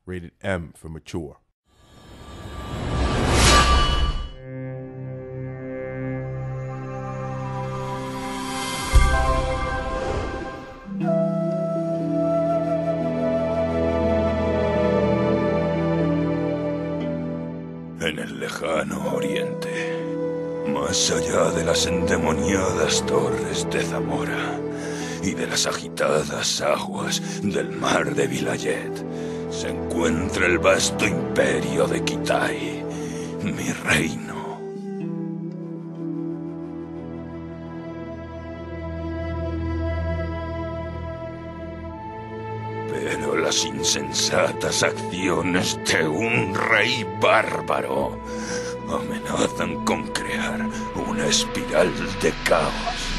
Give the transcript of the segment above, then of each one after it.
Rated M for mature. En el lejano oriente, más allá de las endemoniadas torres de Zamora y de las agitadas aguas del mar de Vilayet, se encuentra el vasto imperio de Kitai, mi reino. Pero las insensatas acciones de un rey bárbaro amenazan con crear una espiral de caos.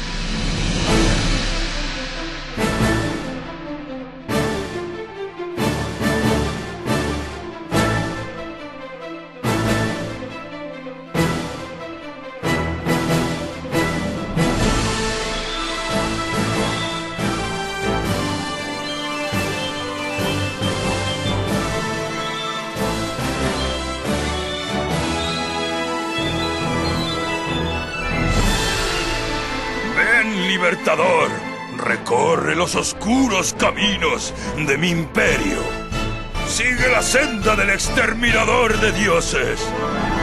Libertador, recorre los oscuros caminos de mi imperio. Sigue la senda del exterminador de dioses.